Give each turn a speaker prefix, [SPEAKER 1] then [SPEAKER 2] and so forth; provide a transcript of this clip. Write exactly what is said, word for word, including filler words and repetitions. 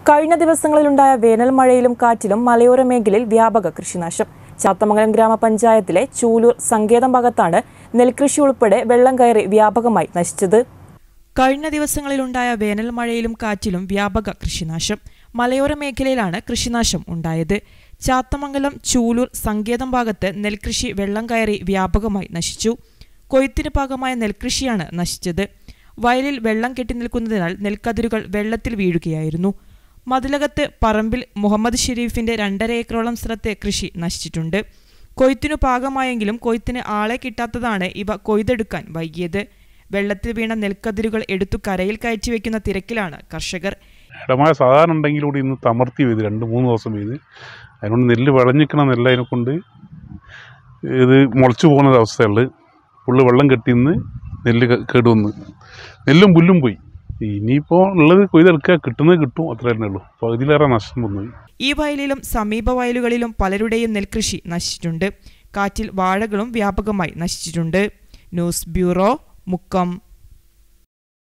[SPEAKER 1] കഴിഞ്ഞ ദിവസങ്ങളിലുണ്ടായ വേനൽ മഴയിലും കാറ്റിലും മലയോര മേഖലയിൽ വ്യാപക കൃഷിനാശം. ചാത്തമംഗലം ഗ്രാമപഞ്ചായത്തിലെ ചൂലൂർ സങ്കേതം ഭാഗത്താണ് നെൽകൃഷി ഉൾപ്പെടെ വെള്ളം കയറി വ്യാപകമായി നശിച്ചത്. കഴിഞ്ഞ ദിവസങ്ങളിലുണ്ടായ വേനൽ മഴയിലും കാറ്റിലും വ്യാപക കൃഷിനാശം. മലയോര മേഖലയിലാണ് കൃഷിനാശം ഉണ്ടായത്. ചാത്തമംഗലം ചൂലൂർ സങ്കേതം ഭാഗത്ത് നെൽകൃഷി വെള്ളം കയറി വ്യാപകമായി നശിച്ചു. കൊയ്ത്തിന് പാകമായ നെൽകൃഷിയാണ് നശിച്ചത്. വയലിൽ വെള്ളം കെട്ടി നിൽക്കുന്നതിനാൽ നെൽക്കതിരുകൾ വെള്ളത്തിൽ വീഴുകയായിരുന്നു. മതിലകത്ത് പറമ്പിൽ മുഹമ്മദ് ഷെരീഫിന്റെ രണ്ടര ഏക്കറോളം സ്ഥലത്തെ കൃഷി നശിച്ചിട്ടുണ്ട്. കൊയ്ത്തിനു പാകമായെങ്കിലും കൊയ്ത്തിന് ആളെ കിട്ടാത്തതാണ് ഇവ കൊയ്തെടുക്കാൻ വൈകിയത്. വെള്ളത്തിൽ വീണ നെൽക്കതിരുകൾ എടുത്തു കരയിൽ കയറ്റി വെക്കുന്ന തിരക്കിലാണ് കർഷകർ.
[SPEAKER 2] ഇടമായ സാധാരണ ഉണ്ടെങ്കിൽ കൂടി ഇന്ന് തമർത്തി ചെയ്ത് രണ്ട് മൂന്ന് ദിവസം ചെയ്ത് അതിനോട് നെല്ല് വിളഞ്ഞിക്കണം നെല്ല് അതിനെ കൊണ്ട് ഇത് മുളച്ചു പോകുന്ന അവസ്ഥയുള്ളത്. ഫുള്ള് വെള്ളം കെട്ടിന്ന് നെല്ല് കേടുവന്ന് നെല്ലും പുല്ലും പോയി. ഇനിയിപ്പോൾ ഉള്ളത് കൊയ്തെടുക്കുക, കിട്ടുന്നത് കിട്ടും, അത്ര തന്നെ ഉള്ളൂ. അപ്പോൾ ഇതിലേറെ നഷ്ടം വന്നു.
[SPEAKER 1] ഈ വയലിലും സമീപ വയലുകളിലും പലരുടെയും നെൽകൃഷി നശിച്ചിട്ടുണ്ട്. കാറ്റിൽ വാഴകളും വ്യാപകമായി നശിച്ചിട്ടുണ്ട്. News bureau, Mukkam.